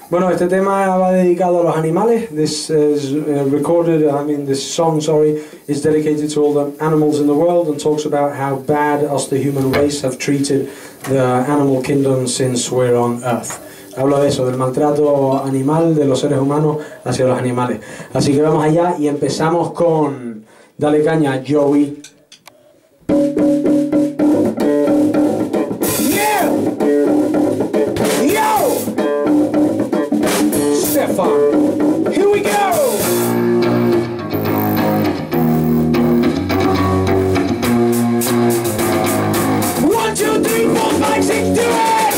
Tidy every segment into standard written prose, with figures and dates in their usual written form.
Bueno, este tema va dedicado a los animales. This is this song, is dedicated to all the animals in the world and talks about how bad us, the human race, have treated the animal kingdom since we're on Earth. Hablo de eso, del maltrato animal de los seres humanos hacia los animales. Así que vamos allá y empezamos con Dale Caña, Joey. Here we go! 1, 2, 3, 4, 5, 6, do it!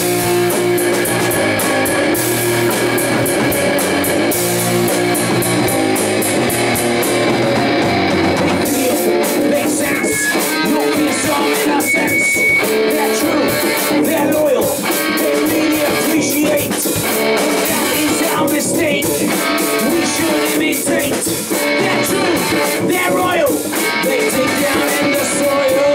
They sense, no peace or innocence. They're true, they're loyal, they really appreciate. That is our mistake. We should imitate. They're true, they're royal. They dig down in the soil.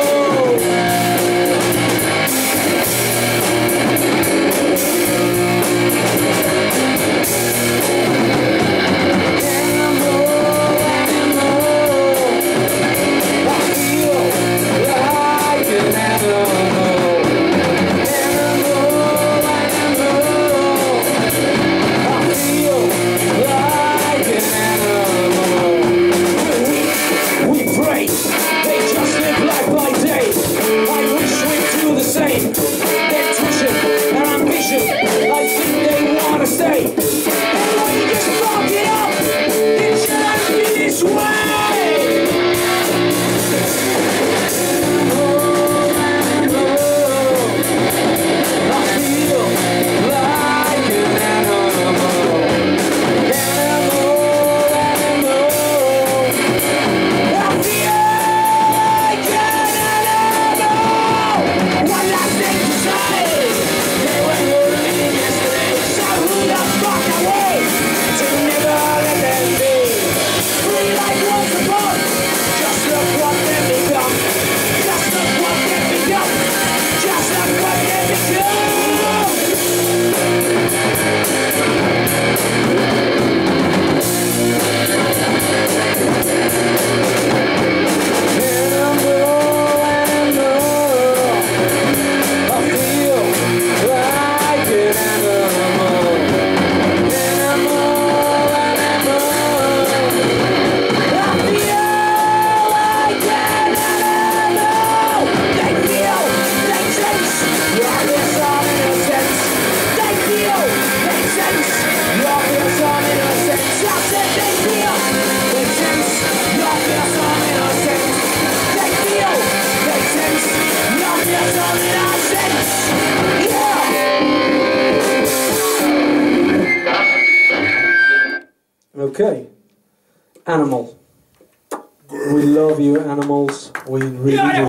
Okay, animal. We love you, animals. We really do.